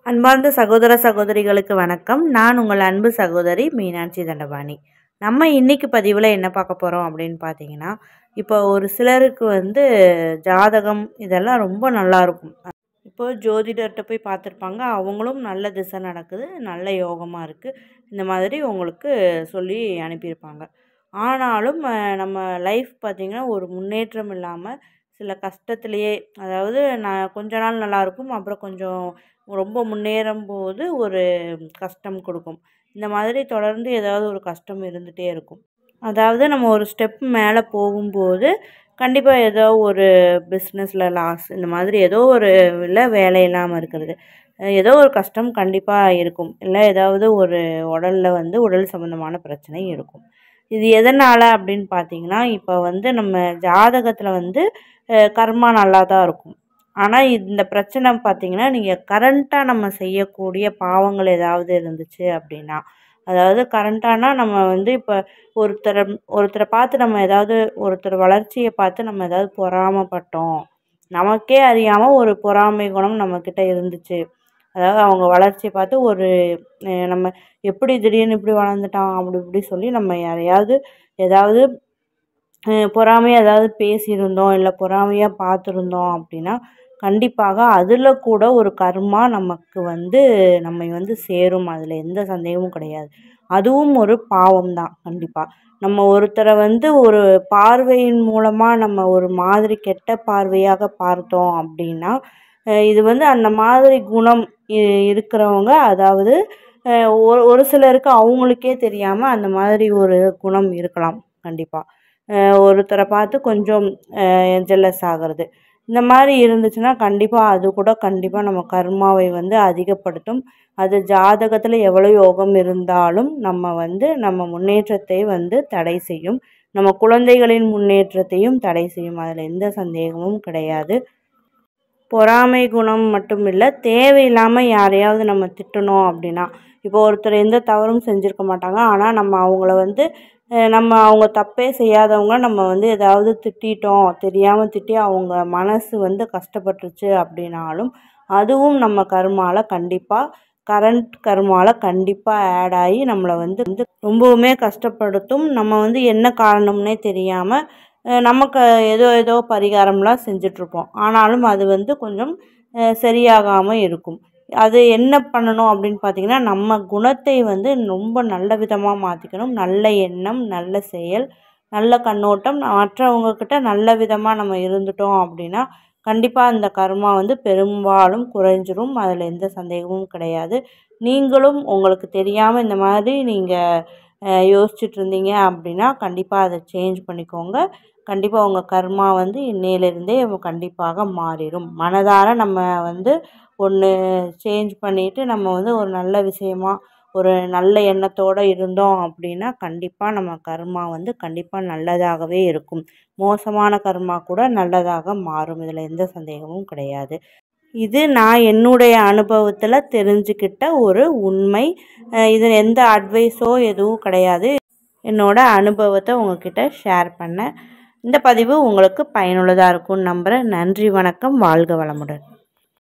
அன்பார்ந்த சகோதர சகோதரிகளுக்கு வணக்கம். நான் உங்கள் அன்பு சகோதரி மீனாட்சி தண்டபாணி. நம்ம இன்னைக்கு பதிவில் என்ன பார்க்க போகிறோம் அப்படின்னு பார்த்தீங்கன்னா, இப்போ ஒரு சிலருக்கு ஜாதகம் இதெல்லாம் ரொம்ப நல்லாயிருக்கும். இப்போ ஜோதிடர்கிட்ட போய் பார்த்துருப்பாங்க, அவங்களும் நல்ல திசை நடக்குது, நல்ல யோகமாக இருக்குது, இந்த மாதிரி உங்களுக்கு சொல்லி அனுப்பியிருப்பாங்க. ஆனாலும் நம்ம லைஃப் பார்த்திங்கன்னா ஒரு முன்னேற்றம் இல்லாமல் சில கஷ்டத்துலேயே, அதாவது நான் கொஞ்ச நாள் நல்லாயிருக்கும், அப்புறம் கொஞ்சம் ரொம்ப முன்னேறும் போது ஒரு கஷ்டம் கொடுக்கும். இந்த மாதிரி தொடர்ந்து ஏதாவது ஒரு கஷ்டம் இருந்துகிட்டே இருக்கும். அதாவது நம்ம ஒரு ஸ்டெப் மேலே போகும்போது கண்டிப்பாக ஏதோ ஒரு பிஸ்னஸில் லாஸ், இந்த மாதிரி ஏதோ ஒரு இல்லை வேலை இல்லாமல் இருக்கிறது, ஏதோ ஒரு கஷ்டம் கண்டிப்பாக இருக்கும். இல்லை ஏதாவது ஒரு உடலில் உடல் சம்மந்தமான பிரச்சனை இருக்கும். இது எதனால் அப்படின்னு பார்த்தீங்கன்னா, இப்போ நம்ம ஜாதகத்தில் கர்மா நல்லா தான் இருக்கும். ஆனால் இந்த பிரச்சனை பார்த்தீங்கன்னா, நீங்கள் கரண்ட்டாக நம்ம செய்யக்கூடிய பாவங்கள் ஏதாவது இருந்துச்சு அப்படின்னா, அதாவது கரண்ட்டானா நம்ம இப்போ ஒருத்தரை பார்த்து நம்ம ஏதாவது ஒருத்தர் வளர்ச்சியை பார்த்து நம்ம ஏதாவது பொறாமைப்பட்டோம், நமக்கே அறியாமல் ஒரு பொறாமை குணம் நம்மக்கிட்ட இருந்துச்சு. அதாவது அவங்க வளர்ச்சியை பார்த்து ஒரு நம்ம எப்படி திடீர்னு இப்படி வளர்ந்துட்டான் அப்படி இப்படி சொல்லி நம்ம யாரையாவது ஏதாவது பொறாமையாக ஏதாவது பேசியிருந்தோம், இல்லை பொறாமையாக பார்த்துருந்தோம் அப்படின்னா, கண்டிப்பாக அதில் கூட ஒரு கர்மா நமக்கு நம்மை சேரும். அதில் எந்த சந்தேகமும் கிடையாது. அதுவும் ஒரு பாவம் தான். கண்டிப்பாக நம்ம ஒருத்தரை ஒரு பார்வையின் மூலமாக நம்ம ஒரு மாதிரி கெட்ட பார்வையாக பார்த்தோம் அப்படின்னா, இது அந்த மாதிரி குணம் இருக்கிறவங்க, அதாவது ஒரு சிலருக்கு அவங்களுக்கே தெரியாமல் அந்த மாதிரி ஒரு குணம் இருக்கலாம். கண்டிப்பாக ஒருத்தரை பார்த்து கொஞ்சம் ஜெல்லஸ் ஆகிறது, இந்த மாதிரி இருந்துச்சுன்னா கண்டிப்பாக அது கூட கண்டிப்பாக நம்ம கர்மாவை அதிகப்படுத்தும். அது ஜாதகத்தில் எவ்வளோ யோகம் இருந்தாலும் நம்ம முன்னேற்றத்தை தடை செய்யும். நம்ம குழந்தைகளின் முன்னேற்றத்தையும் தடை செய்யும். அதில் எந்த சந்தேகமும் கிடையாது. பொறாமை குணம் மட்டும் இல்லை, தேவையில்லாமல் யாரையாவது நம்ம திட்டணும் அப்படின்னா, இப்போ ஒருத்தர் எந்த தவறும் செஞ்சுருக்க மாட்டாங்க, ஆனால் நம்ம அவங்கள நம்ம அவங்க தப்பே செய்யாதவங்க நம்ம ஏதாவது திட்டோம், தெரியாமல் திட்டி அவங்க மனசு கஷ்டப்பட்டுருச்சு அப்படின்னாலும், அதுவும் நம்ம கர்மாவில் கண்டிப்பாக கர்மாவில் கண்டிப்பாக ஆட் ஆகி நம்மளை ரொம்பவுமே கஷ்டப்படுத்தும். நம்ம என்ன காரணம்னே தெரியாமல் நமக்கு ஏதோ பரிகாரம்லாம் செஞ்சிட்ருப்போம். ஆனாலும் அது கொஞ்சம் சரியாகாமல் இருக்கும். அது என்ன பண்ணணும் அப்படின்னு பார்த்திங்கன்னா, நம்ம குணத்தை ரொம்ப நல்ல விதமாக மாற்றிக்கணும். நல்ல எண்ணம், நல்ல செயல், நல்ல கண்ணோட்டம், மற்றவங்கக்கிட்ட நல்ல விதமாக நம்ம இருந்துட்டோம் அப்படின்னா கண்டிப்பாக அந்த கர்மா பெரும்பாலும் குறைஞ்சிரும். அதில் எந்த சந்தேகமும் கிடையாது. நீங்களும் உங்களுக்கு தெரியாமல் இந்த மாதிரி நீங்கள் யோசிச்சுட்டு இருந்தீங்க அப்படின்னா கண்டிப்பாக அதை சேஞ்ச் பண்ணிக்கோங்க. கண்டிப்பாக உங்கள் கர்மா இன்னையிலிருந்தே கண்டிப்பாக மாறிடும். மனதார நம்ம ஒன்று சேஞ்ச் பண்ணிவிட்டு நம்ம ஒரு நல்ல விஷயமா ஒரு நல்ல எண்ணத்தோடு இருந்தோம் அப்படின்னா கண்டிப்பாக நம்ம கர்மா கண்டிப்பாக நல்லதாகவே இருக்கும். மோசமான கர்மா கூட நல்லதாக மாறும். இதில் எந்த சந்தேகமும் கிடையாது. இது நான் என்னுடைய அனுபவத்தில் தெரிஞ்சுக்கிட்ட ஒரு உண்மை. இது எந்த அட்வைஸோ எதுவும் கிடையாது. என்னோட அனுபவத்தை உங்ககிட்ட ஷேர் பண்ணேன். இந்த பதிவு உங்களுக்கு பயனுள்ளதாக இருக்கும்னு நம்புகிறேன். நன்றி, வணக்கம், வாழ்க வளமுடன்.